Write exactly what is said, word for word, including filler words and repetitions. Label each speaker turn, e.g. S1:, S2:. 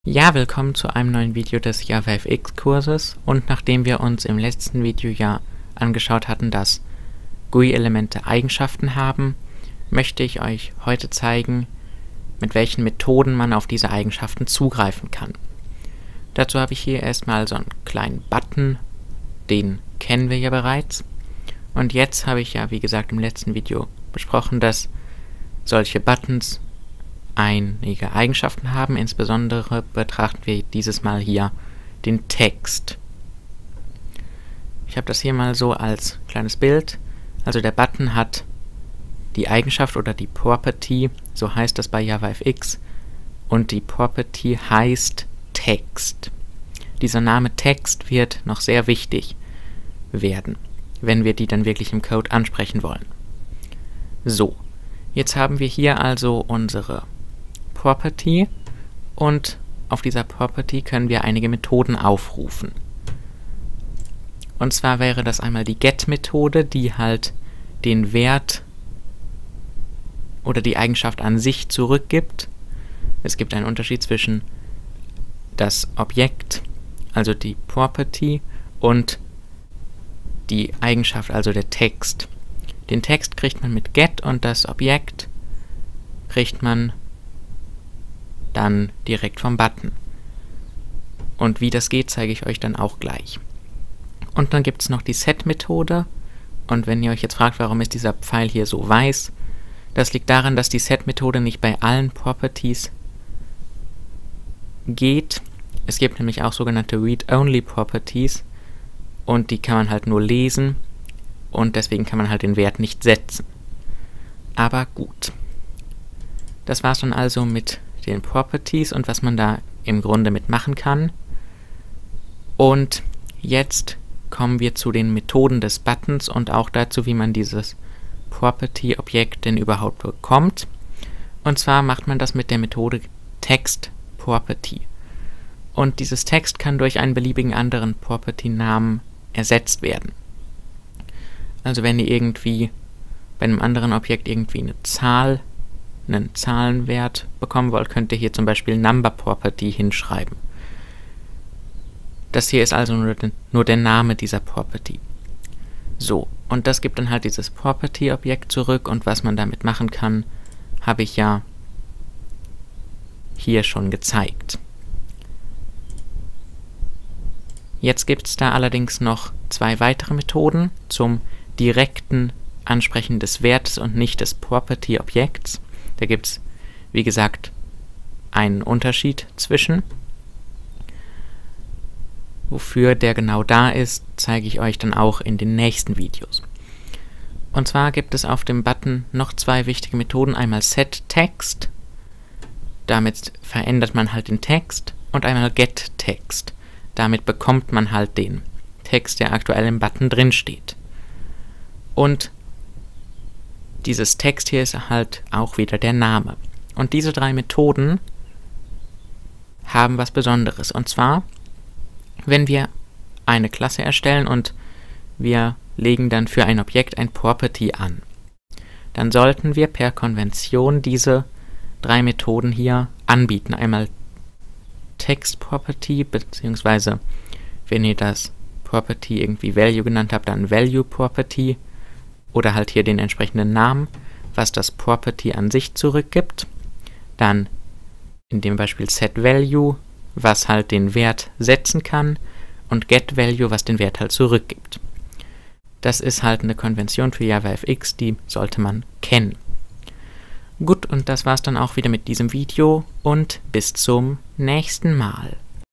S1: Ja, willkommen zu einem neuen Video des JavaFX Kurses, und nachdem wir uns im letzten Video ja angeschaut hatten, dass G U I-Elemente Eigenschaften haben, möchte ich euch heute zeigen, mit welchen Methoden man auf diese Eigenschaften zugreifen kann. Dazu habe ich hier erstmal so einen kleinen Button, den kennen wir ja bereits. Und jetzt habe ich ja, wie gesagt, im letzten Video besprochen, dass solche Buttons einige Eigenschaften haben. Insbesondere betrachten wir dieses Mal hier den Text. Ich habe das hier mal so als kleines Bild. Also der Button hat die Eigenschaft oder die Property, so heißt das bei JavaFX, und die Property heißt Text. Dieser Name Text wird noch sehr wichtig werden, wenn wir die dann wirklich im Code ansprechen wollen. So, jetzt haben wir hier also unsere Property, und auf dieser Property können wir einige Methoden aufrufen. Und zwar wäre das einmal die Get-Methode, die halt den Wert oder die Eigenschaft an sich zurückgibt. Es gibt einen Unterschied zwischen das Objekt, also die Property, und die Eigenschaft, also der Text. Den Text kriegt man mit Get und das Objekt kriegt man dann direkt vom Button. Und wie das geht, zeige ich euch dann auch gleich. Und dann gibt es noch die Set-Methode. Und wenn ihr euch jetzt fragt, warum ist dieser Pfeil hier so weiß, das liegt daran, dass die Set-Methode nicht bei allen Properties geht. Es gibt nämlich auch sogenannte Read-Only-Properties, und die kann man halt nur lesen, und deswegen kann man halt den Wert nicht setzen. Aber gut. Das war's dann also mit den Properties und was man da im Grunde mitmachen kann. Und jetzt kommen wir zu den Methoden des Buttons und auch dazu, wie man dieses Property-Objekt denn überhaupt bekommt. Und zwar macht man das mit der Methode TextProperty. Und dieses Text kann durch einen beliebigen anderen Property-Namen ersetzt werden. Also wenn ihr irgendwie bei einem anderen Objekt irgendwie eine Zahl, einen Zahlenwert bekommen wollt, könnt ihr hier zum Beispiel Number Property hinschreiben. Das hier ist also nur, den, nur der Name dieser Property. So, und das gibt dann halt dieses Property-Objekt zurück, und was man damit machen kann, habe ich ja hier schon gezeigt. Jetzt gibt es da allerdings noch zwei weitere Methoden zum direkten Ansprechen des Wertes und nicht des Property-Objekts. Da gibt es, wie gesagt, einen Unterschied zwischen. Wofür der genau da ist, zeige ich euch dann auch in den nächsten Videos. Und zwar gibt es auf dem Button noch zwei wichtige Methoden. Einmal setText, damit verändert man halt den Text, und einmal getText. Damit bekommt man halt den Text, der aktuell im Button drin steht. Und dieses Text hier ist halt auch wieder der Name. Und diese drei Methoden haben was Besonderes. Und zwar, wenn wir eine Klasse erstellen und wir legen dann für ein Objekt ein Property an, dann sollten wir per Konvention diese drei Methoden hier anbieten. Einmal TextProperty, beziehungsweise wenn ihr das Property irgendwie Value genannt habt, dann ValueProperty, oder halt hier den entsprechenden Namen, was das Property an sich zurückgibt. Dann in dem Beispiel setValue, was halt den Wert setzen kann, und getValue, was den Wert halt zurückgibt. Das ist halt eine Konvention für JavaFX, die sollte man kennen. Gut, und das war's dann auch wieder mit diesem Video, und bis zum nächsten Mal.